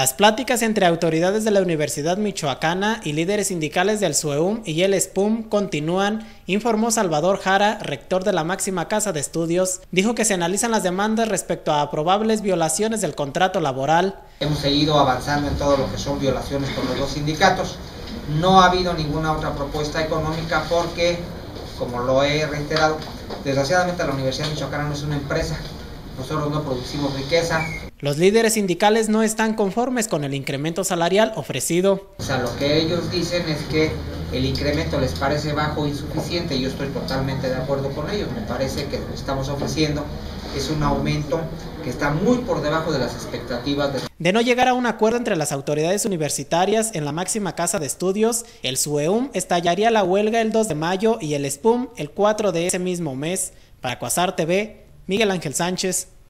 Las pláticas entre autoridades de la Universidad Michoacana y líderes sindicales del SUEUM y el SPUM continúan, informó Salvador Jara, rector de la máxima casa de estudios. Dijo que se analizan las demandas respecto a probables violaciones del contrato laboral. Hemos seguido avanzando en todo lo que son violaciones con los dos sindicatos. No ha habido ninguna otra propuesta económica porque, como lo he reiterado, desgraciadamente la Universidad Michoacana no es una empresa. Nosotros no producimos riqueza. Los líderes sindicales no están conformes con el incremento salarial ofrecido. O sea, lo que ellos dicen es que el incremento les parece bajo e insuficiente. Yo estoy totalmente de acuerdo con ellos. Me parece que lo que estamos ofreciendo es un aumento que está muy por debajo de las expectativas. De no llegar a un acuerdo entre las autoridades universitarias en la máxima casa de estudios, el SUEUM estallaría la huelga el 2 de mayo y el SPUM el 4 de ese mismo mes. Para Quasar TV, Miguel Ángel Sánchez.